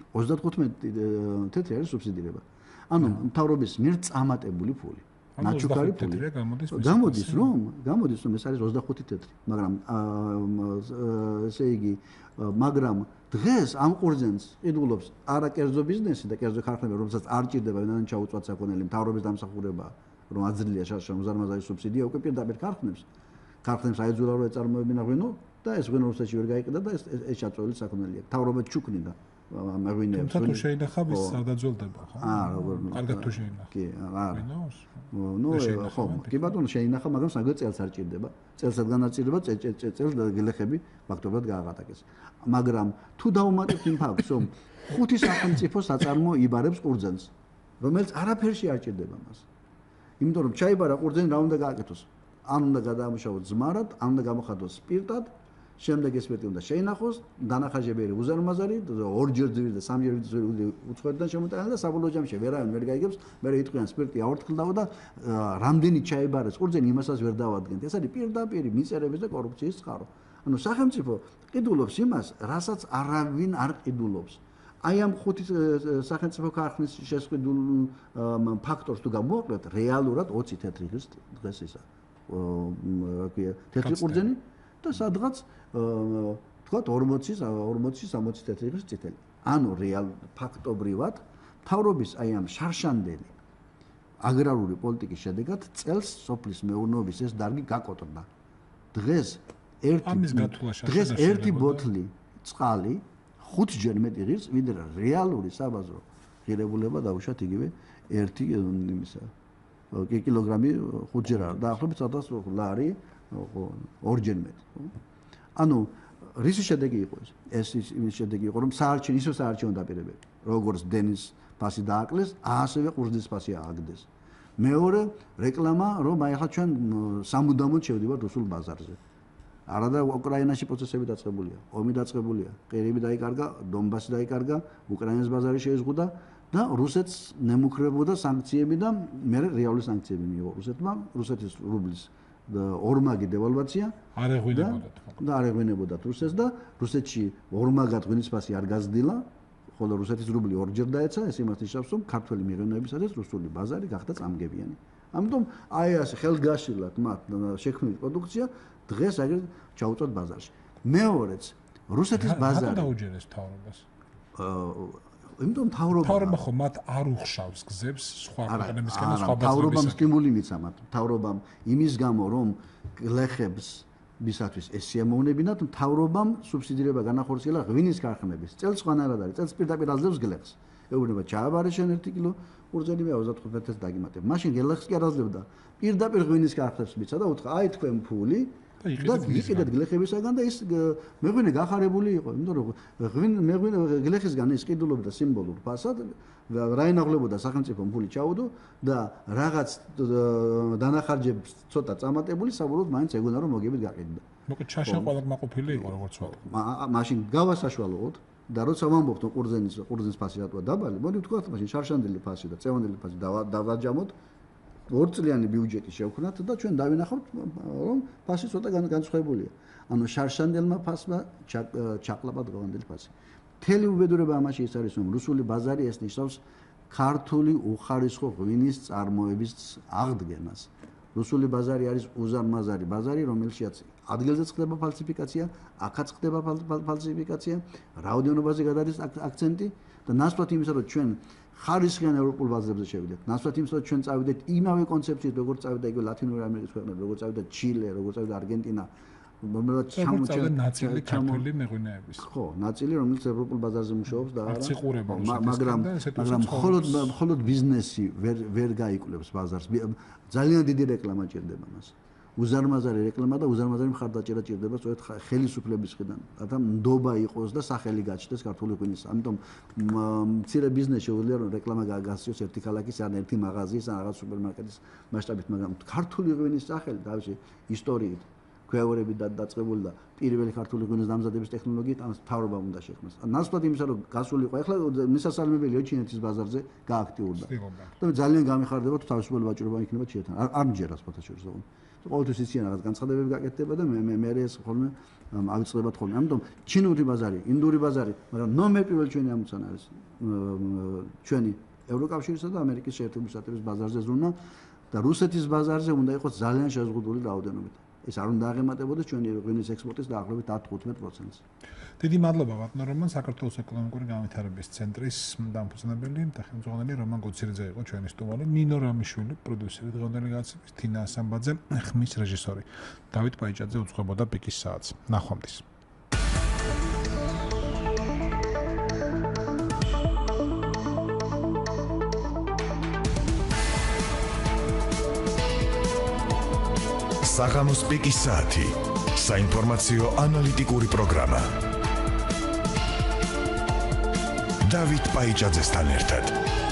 35 თეთრი არის სუბსიდირება. ანუ მთავრობის მიერ წამატებული ფული. ნაჩუქარი ფული. გამოდის რომ ეს არის 25 თეთრი, მაგრამ ესე იგი, მაგრამ დღეს ამ ყურძენს ყიდულობს არა კერძო ბიზნესი და კერძო ქარხნები, რომელსაც არ ჭირდება ვინმე ჩაუწვათ საკონელი მთავრობის დამსახურება, რომ აძლია შარშან უზარმაზარი სუბსიდია უკვე პირდაპირ ქარხნებს აეძულა რომ ეწარმოებინა ღვინო და ეს ღვინო რუსეთში ვერ გაიყიდა და ეს ჩაწვეული საკონელია. მთავრობა ჩუქნიდა მეღვინეებს. თუმცა თუ შეინახა ვის არ დაძველდება, ხო? როგორ კარგად თუ შეინახა. კი, არა. ხო, კი ბატონო შეინახა, მაგრამ საგე წელს არ ჭირდება. წელსაც განაწილება წელს გლეხები ფაქტობრივად გააღატაკეს. მაგრამ თუ დავუმატებთ იმ ფაქტს, რომ ხუთი სახელმწიფო საწარმო იბარებს ყურძენს, რომელიც არაფერში არ ჭირდება მას. იმიტომ რომ ჩაიბარა ყურძენი რა უნდა გააკეთოს? ან უნდა გადაამუშავოს ზმარად, ან უნდა გამოხატოს სპირტად, შემდეგ ეს სპირტი უნდა შეინახოს, დანახაჟები უზარმაზარი, ორჯერ ძვირი და სამჯერ უცხოეთიდან შემოტანა და საბოლოო ჯამში ვერავინ ვერ გაიგებს, მე იტყვიან სპირტი აორთქლდაო და რამდენი ჩაიბარეს ყურძენი იმასაც ვერ დავადგენთ. ეს არის პირდაპირი მიწერების და კორუფციის წყარო. ანუ სახელმწიფო ყიდულობს იმას, რასაც არავინ არ ყიდულობს. აი ამ ხუთი სახელმწიფო ქარხნის შესყიდულ ფაქტორს თუ გამოვაკლოთ, რეალურად 20 თეთრი დღეს ისა. თეთრი ყურძენი და სადღაც თქვათ 40-60 თეთრი დღის წითელი. ანუ რეალ ფაქტობრივად მთავრობის აი ამ შარშანდელი აგრარული πολιτიკის შედეგად წელს სოფლის მეურნეობის ეს დარგი გაკოტრდა. დღეს ერთი ბოთლი წყალი 5-ჯერ მეტი ღირს, ვიდრე რეალური საბაზრო ღირებულება დაუშვათ იგივე 1 იმისა კილოგრამი 5-ჯერ არა, დაახლოებით 1000 ლარი 2-ჯერ მეტი. ანუ რის შედეგი იყო ეს? ეს იმის შედეგი იყო, რომ საარჩევნო დაპირებები, როგორც დენის ფასი დააკლეს, ასევე ყურძნის ფასი ააგდეს. მეორე რეკლამა, რომ აი ახლა ჩვენ სამუდამოდ შევდივართ რუსულ ბაზარზე. არა და უკრაინაში პროცესები დაწყებულია, ომი დაწყებულია, ყირიმი დაიკარგა, დონბასი დაიკარგა, უკრაინის ბაზარი შეიზღუდა და რუსეთს ნემუქრებოდა სანქციები და მე რეალური სანქციები მიიღო რუსეთმა, რუსეთის რუბლის ორმაგი დევალვაცია და არ ეღვინებოდა რუსეთს და რუსეთში ორმაგად ღვინის ფასი არ გაზრდილა, ხოლო რუსეთის რუბლი ორჯერ დაეცა, ეს იმას ნიშნავს, რომ ქართველი მიღწევებისათვის რუსული ბაზარი გახდა წამგებიანი. ამიტომ აი ასე ხელგაშლილად მათ შექმნილი პროდუქცია დღეს აგერ ჩაუწვათ ბაზარში. მეორეც რუსეთის ბაზარი დაუჯერეს მთავრობას. იმიტომ მთავრობა ხო მათ არ უხშავს გზებს სხვა ქვეყნებისკენ და სხვა ბაზრებისკენ. მთავრობამ სტიმული მიცა მათ. მთავრობამ იმის გამო რომ გლეხებს ბისათვის ეს შემოვნებინათ, მთავრობამ სუბსიდირება განახორციელა ღვინის ქარხნების. წელს სხვანაირად არის. წელს პირდაპირ აძლევს გლეხს. ეუბნება ჩააბარე შენ 1 კილო ყურძენი მე 25-ს დაგიმატებ. მაშინ გლეხს კი არ აძლევდა. პირდაპირ ღვინის ქარხნებს მიცა და უთხრა აი თქვენ ფული და იყიდეთ გლეხებისაგან და ის მეღვინე გახარებული იყო, იმიტომ რომ მეღვინე გლეხისგან ის ყიდულობდა სიმბოლურ ფასად, რაინაღლებოდა სახელმწიფო ფული ჩაუდო და რაღაც დანახარჯებს ცოტა წამატებული საბოლოოდ მაინც ეგონა რომ მოგებით გაყიდდა. მოკლედ ჩაშა ყველა მაყოფილი იყო როგორც ვთქვა. მაშინ გავასაშვალოოთ და როცა ვამბობთ ყურძნის ფასი რატოა დაბალი, მოდი ვთქვათ მაშინ შარშანდელი ფასი და წევანდელი ფასი დავაჯამოთ. 2 წლიანი ბიუჯეტი შევქნათ და ჩვენ დავინახავთ რომ ფასი ცოტა განსხვავებულია. ანუ შარშანდელმა ფასმა ჩაყლაპა დღევანდელი ფასი. მთელი უბედურება ამაში ის არის, რომ რუსული ბაზარი ეს ნიშნავს ქართული უხარისხო ღვინის წარმოების აღდგენას. რუსული ბაზარი არის უზარმაზარი ბაზარი, რომელშიც ადგილზეც ხდება ფალსიფიკაცია, აქაც ხდება ფალსიფიკაცია, რაოდენობაზე გადადის აქცენტი და ნაცვლად იმისა, რომ ჩვენ ხარისხიან ევროპულ ბაზრებზე შევიდეთ. ნაცვლად იმისა, რომ ჩვენ წავიდეთ იმავე კონცეფციით, როგორც წავიდა იგივე ლათინური ამერიკის ქვეყნები, როგორც წავიდა ჩილე, როგორც წავიდა არგენტინა, რომელსაც ჩამოწევდა ნაწილი ქართული მეღვინეების. ხო, ნაწილი, რომელიც ევროპულ ბაზარზე მუშაობს და არა, მაგრამ მხოლოდ ბიზნესი ვერ გაიკვლევს ბაზარს. ძალიან დიდი რეკლამა ჭირდება მას. უზარმაზარი რეკლამა და უზარმაზარი მხარდაჭერა ჭირდება სწორედ ხელისუფლების მხრიდან. რათა ნდობა იყოს და სახელი გაჩნდეს ქართული ღვინის. ამიტომ მცირე ბიზნესში შეუძლია რომ რეკლამა გასცეს ერთი ქალაქის ან ერთი მაღაზიის ან რაღაც სუპერმარკეტის მასშტაბით, მაგრამ ქართული ღვინის სახელი თავისი ისტორიით ქვევერები დაწყებული და პირველი ქართული ღვინის დამზადების ტექნოლოგიით ამას მთავრობამ უნდა შექმნას. ნაცვლად იმისა რომ გასული იყო, ახლა მისასალმებელია ჩინეთის ბაზარზე გააქტიურდა. და ძალიან გამიხარდება თუ თავისუფალი ვაჭრობა იქნება ჩინეთთან. არ მჯერა სპოთაშორის ზოგადად. ყოველთვის იციან რაღაც განცხადებები გაკეთდება და მე ეს ხოლმე ავიწყდებათ ხოლმე. ამიტომ ჩინური ბაზარი, ინდური ბაზარი, მაგრამ ნომერ პირველ ჩვენი ამოცანა არის ჩვენი ევროკავშირისა და ამერიკის შეერთებული შტატების ბაზარზე ზრუნვა და რუსეთის ბაზარზე უნდა იყოს ძალიან შეზღუდული რაოდენობით. ეს არ უნდა აღემატებოდეს ჩვენი ღვინის ექსპორტის დაახლოებით 10-15%-ს. დიდი მადლობა ბატონო რომან, საქართველოს ეკონომიკური განვითარების ცენტრის დამფუძნებელი და ხელმძღვანელი რომან გუციძე იყო ჩვენი სტუმარი, ნინო რამიშვილი პროდიუსერი დღევანდელი განაცემის, თინა ასამბაძე ხმის რეჟისორი, დავით პაიჭაძე უძღვებოდა პიკის საათს. ნახვამდის. საღამოს პიკის საათი. საინფორმაციო ანალიტიკური პროგრამა. დავით პაიჭაძესთან ერთად.